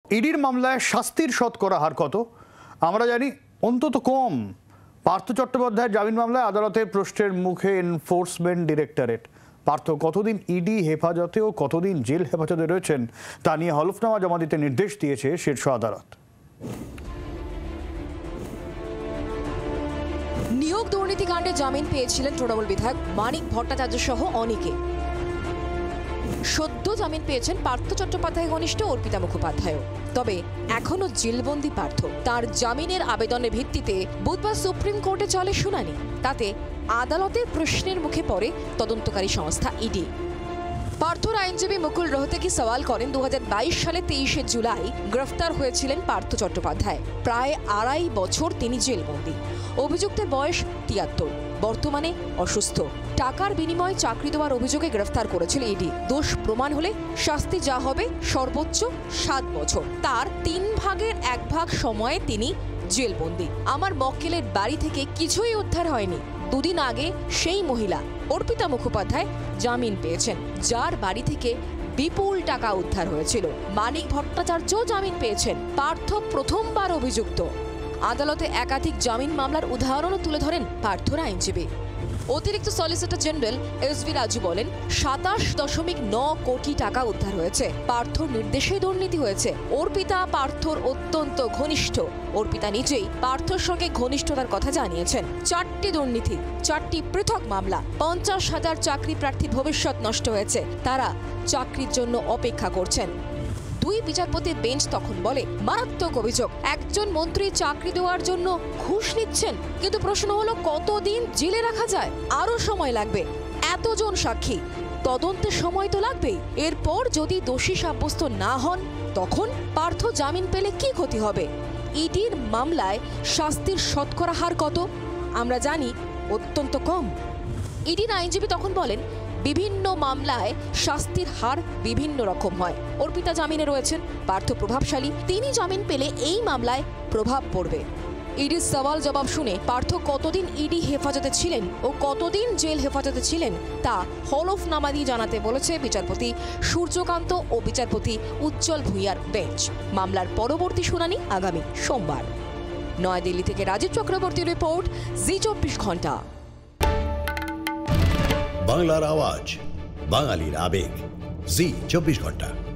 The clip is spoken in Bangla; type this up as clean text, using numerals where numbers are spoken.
ইডির মামলায় শাস্তির শতকরা হার কত আমরা জানি? অন্তত কম। পার্থ চট্টোপাধ্যায়ের জামিন মামলায় আদালতের প্রশ্নের মুখে এনফোর্সমেন্ট ডিরেক্টরেট। পার্থ কতদিন ইডি হেফাজতে ও কতদিন জেল হেফাজতে রয়েছেন তা নিয়ে হলফনামা জমা দিতে নির্দেশ দিয়েছে শীর্ষ আদালত। নিয়োগ দুর্নীতিকাণ্ডে জামিন পেয়েছিলেন তৃণমূল বিধায়ক মানিক ভট্টাচার্য সহ অনেকে। সদ্য জামিন পেয়েছেন পার্থ চট্টোপাধ্যায় ঘনিষ্ঠ অর্পিতা মুখোপাধ্যায়। তবে এখনো জেলবন্দি পার্থ। তার জামিনের আবেদনের ভিত্তিতে বুধবার সুপ্রিম কোর্টে চলে শুনানি। তাতে আদালতের প্রশ্নের মুখে পড়ে তদন্তকারী সংস্থা ইডি। পার্থর আইনজীবী মুকুল রোহতেকি সওয়াল করেন 2022 সালে 23শে জুলাই গ্রেফতার হয়েছিলেন পার্থ চট্টোপাধ্যায়। প্রায় 2.5 বছর তিনি জেলবন্দি। অভিযুক্তের বয়স 73, বর্তমানে অসুস্থ। টাকার বিনিময়ে চাকরি দেওয়ার অভিযোগে গ্রেফতার করেছিল ইডি। দোষ প্রমাণ হলে শাস্তি যা হবে সর্বোচ্চ 7 বছর। তার 3 ভাগের 1 ভাগ সময়ে তিনি জেলবন্দি। আমার মক্কেলের বাড়ি থেকে কিছুই উদ্ধার হয়নি। 2 দিন আগে সেই মহিলা অর্পিতা মুখোপাধ্যায় জামিন পেয়েছেন, যার বাড়ি থেকে বিপুল টাকা উদ্ধার হয়েছিল। মানিক ভট্টাচার্য জামিন পেয়েছেন। পার্থ প্রথমবার অভিযুক্ত। আদালতে একাধিক জামিন মামলার উদাহরণও তুলে ধরেন পার্থর আইনজীবী। অতিরিক্ত সলিসিটর জেনারেল এসভি রাজু বলেন 27.9 কোটি টাকা উদ্ধার হয়েছে। পার্থর নির্দেশে দুর্নীতি হয়েছে। অর্পিতা পার্থর অত্যন্ত ঘনিষ্ঠ। অর্পিতা নিজেই পার্থর সঙ্গে ঘনিষ্ঠতার কথা জানিয়েছেন। 4টি দুর্নীতি, 4টি পৃথক মামলা, 50,000 চাকরি প্রার্থীর ভবিষ্যৎ নষ্ট হয়েছে। তারা চাকরির জন্য অপেক্ষা করছেন। 2 বিচারপতির বেঞ্চ তখন বলে মারাত্মক অভিযোগ। একজন মন্ত্রী চাকরি দেওয়ার জন্য ঘুষ নিচ্ছেন। কিন্তু প্রশ্ন হলো কতদিন জেলে রাখা যায়? আরো সময় লাগবে। এতজন সাক্ষী, তদন্তের সময় তো লাগবেই। এরপর যদি দোষী সাব্যস্ত না হন, তখন পার্থ জামিন পেলে কি ক্ষতি হবে? ইডির মামলায় শাস্তির শতকরা হার কত আমরা জানি অত্যন্ত কম। ইডির আইনজীবী তখন বলেন বিভিন্ন মামলায় শাস্তির হার বিভিন্ন রকম হয়। অর্পিতা জামিনে রয়েছেন, পার্থ প্রভাবশালী। তিনি জামিন পেলে এই মামলায় প্রভাব পড়বে। ইডির সওয়াল জবাব শুনে পার্থ কতদিন ইডি হেফাজতে ছিলেন ও কতদিন জেল হেফাজতে ছিলেন তা হলফনামা দিয়ে জানাতে বলেছে বিচারপতি সূর্যকান্ত ও বিচারপতি উজ্জ্বল ভূঁইয়ার বেঞ্চ। মামলার পরবর্তী শুনানি আগামী সোমবার। নয়াদিল্লি থেকে রাজীব চক্রবর্তী রিপোর্ট, জি 24 ঘন্টা। বাংলার আওয়াজ, বাঙালির আবেগ, জি 24 ঘন্টা।